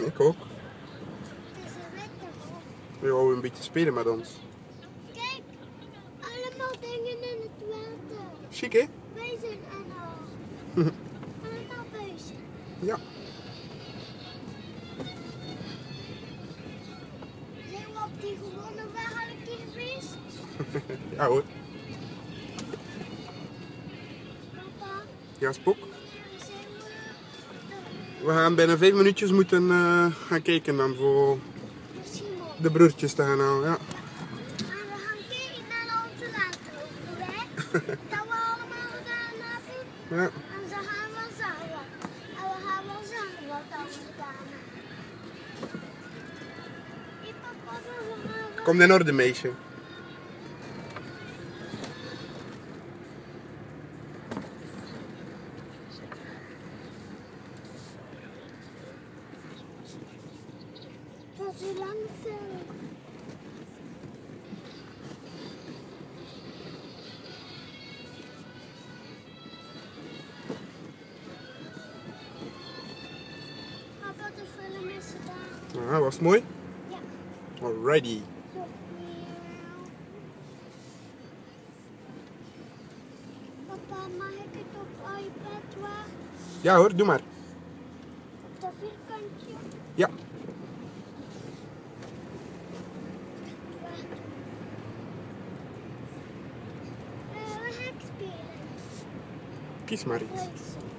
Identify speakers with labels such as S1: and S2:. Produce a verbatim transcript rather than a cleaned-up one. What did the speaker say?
S1: Ik ook.
S2: Het is een lekker hoor.
S1: We wou een beetje spelen met ons.
S2: Kijk, allemaal dingen in het water.
S1: Chic, hè?
S2: Wezen en al. Allemaal wezen.
S1: Ja.
S2: Zijn we op die gewone weg al een keer geweest?
S1: Ja hoor.
S2: Papa,
S1: Ja, Spook.
S2: zijn we
S1: We gaan binnen vijf minuutjes moeten uh, gaan kijken dan voor
S2: de Simon?
S1: de broertjes te gaan halen. Ja.
S2: En we gaan kijken naar onze later over de weg. Dat we allemaal gedaan hebben.
S1: Ja.
S2: En ze gaan wel zeggen. En we gaan wel zeggen wat dat we gedaan hebben. Hey, papa, we gaan wel-
S1: Komt in orde, meisje.
S2: Het was zo lang film. Papa, de film is gedaan.
S1: Ah, was het mooi?
S2: Ja.
S1: Alrighty.
S2: Zo, miauw. Papa, mag ik het op iPad waar?
S1: Ja hoor, doe maar.
S2: Op dat vierkantje?
S1: Ja.
S2: Wacht. Eh, we gaan spelen.
S1: Kies maar iets.
S2: Lezen.